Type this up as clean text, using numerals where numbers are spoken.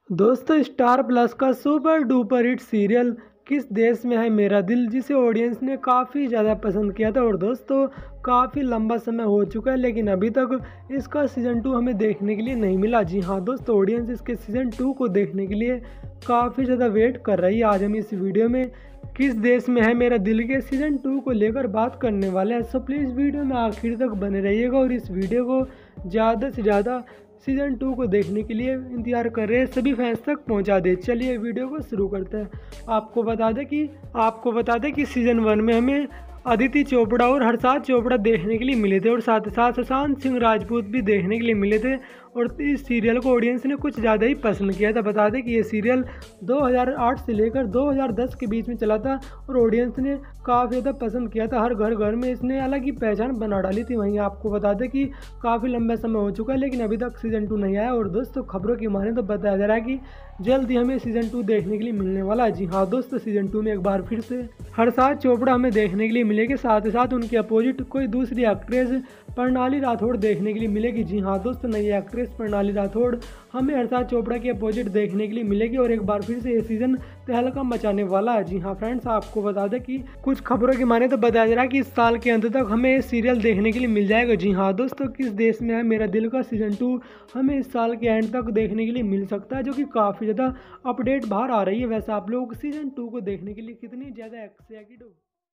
दोस्तों Star Plus का super duper hit serial किस देश में है मेरा दिल, जिसे ऑडियंस ने काफ़ी ज़्यादा पसंद किया था और दोस्तों काफ़ी लंबा समय हो चुका है लेकिन अभी तक इसका सीज़न 2 हमें देखने के लिए नहीं मिला। जी हाँ दोस्तों, ऑडियंस इसके सीज़न 2 को देखने के लिए काफ़ी ज़्यादा वेट कर रही है। आज हम इस वीडियो में किस देश में है मेरा दिल के सीज़न 2 को लेकर बात करने वाले हैं। सो प्लीज़ वीडियो में आखिर तक बने रहिएगा और इस वीडियो को ज़्यादा से ज़्यादा सीज़न 2 को देखने के लिए इंतजार कर रहे हैं सभी फैंस तक पहुंचा दे। चलिए वीडियो को शुरू करते हैं। आपको बता दें कि सीज़न 1 में हमें अदिति चोपड़ा और हर्षाद चोपड़ा देखने के लिए मिले थे और साथ ही साथ सुशांत सिंह राजपूत भी देखने के लिए मिले थे और इस सीरियल को ऑडियंस ने कुछ ज़्यादा ही पसंद किया था। बता दें कि ये सीरियल 2008 से लेकर 2010 के बीच में चला था और ऑडियंस ने काफ़ी ज़्यादा पसंद किया था। हर घर में इसने अलग ही पहचान बना डाली थी। वहीं आपको बता दें कि काफ़ी लंबा समय हो चुका है लेकिन अभी तक सीज़न 2 नहीं आया और दोस्तों खबरों की माने तो बताया जा रहा है कि जल्द ही हमें सीज़न 2 देखने के लिए मिलने वाला है। जी हाँ दोस्तों, सीज़न 2 में एक बार फिर से हर्षाद चोपड़ा हमें देखने के लिए मिलेगी, साथ ही साथ उनके अपोजिट कोई दूसरी एक्ट्रेस प्रणाली राठौड़ देखने के लिए मिलेगी। जी हाँ दोस्तों, नई एक्ट्रेस प्रणाली राठौड़ हमें हर्षाद चोपड़ा के अपोजिट देखने के लिए मिलेगी और एक बार फिर से ये सीज़न तहलका मचाने वाला है। जी हाँ फ्रेंड्स, आपको बता दें कि कुछ खबरों की माने तो बताया जा रहा है कि इस साल के अंत तक हमें ये सीरियल देखने के लिए मिल जाएगा। जी हाँ दोस्तों, किस देश में है मेरा दिल का सीज़न 2 हमें इस साल के एंड तक देखने के लिए मिल सकता है, जो कि काफ़ी ज़्यादा अपडेट बाहर आ रही है। वैसे आप लोग सीज़न 2 को देखने के लिए कितनी ज़्यादा एक्साइटेड हो?